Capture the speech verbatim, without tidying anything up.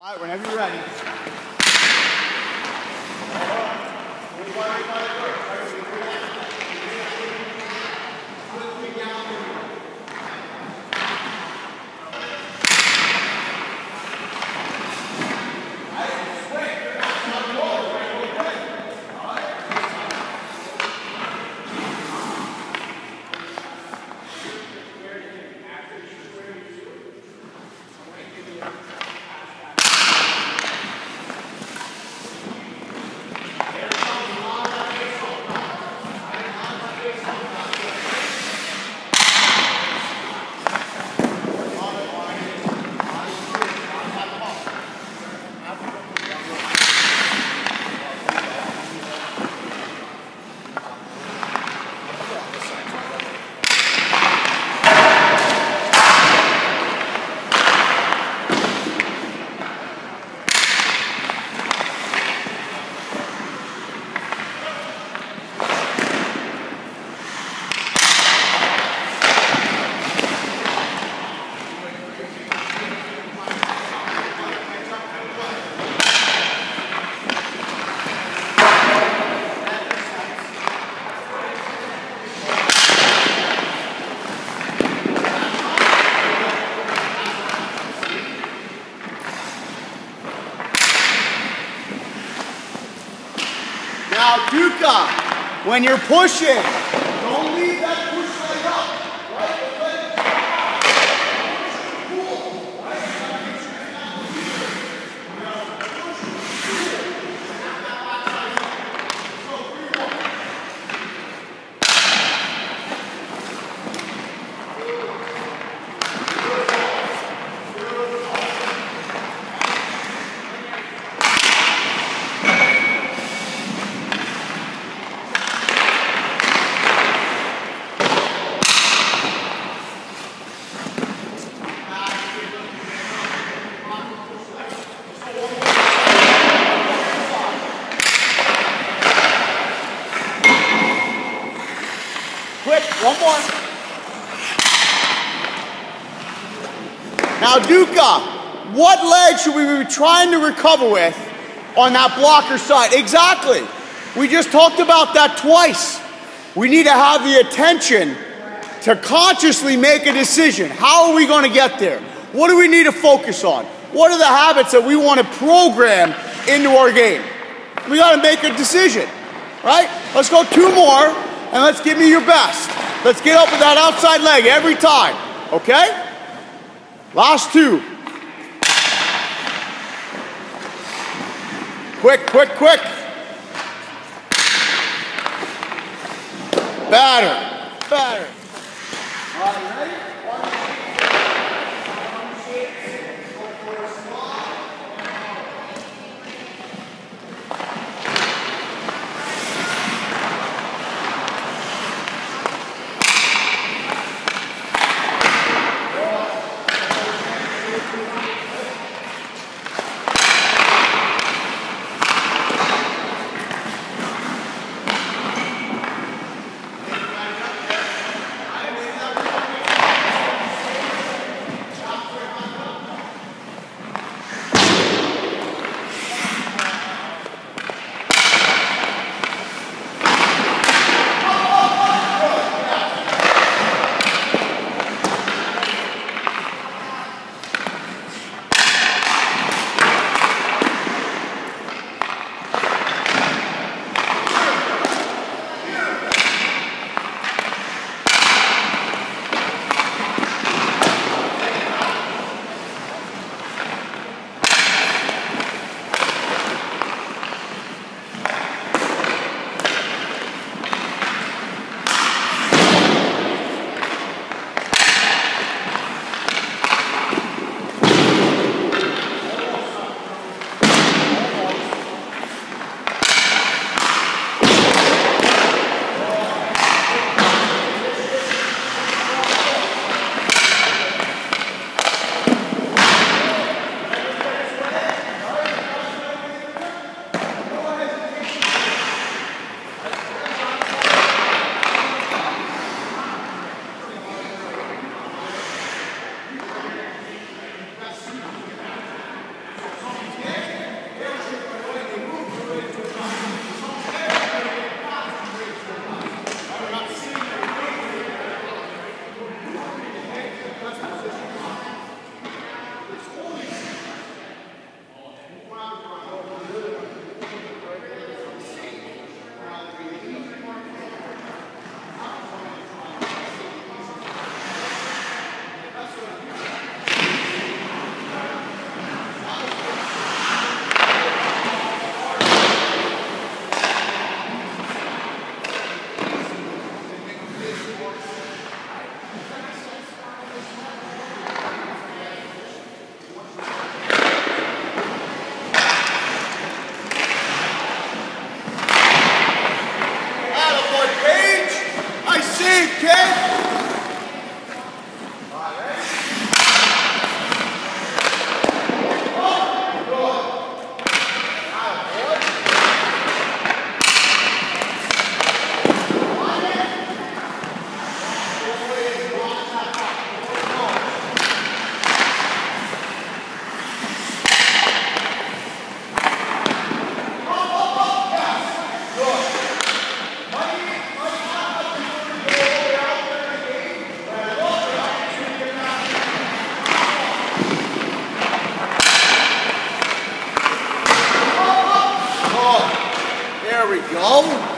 All right, whenever you're ready. Now, Duca, when you're pushing, don't leave that push leg up. Right? The leg is cool. Right? Quick, one more. Now, Duca, what leg should we be trying to recover with on that blocker side? Exactly. We just talked about that twice. We need to have the attention to consciously make a decision. How are we going to get there? What do we need to focus on? What are the habits that we want to program into our game? We got to make a decision, right? Let's go two more. And let's give me your best. Let's get up with that outside leg every time, okay? Last two. Quick, quick, quick. Batter, batter. All right, ready? One, two, six, go for a squat. Oh.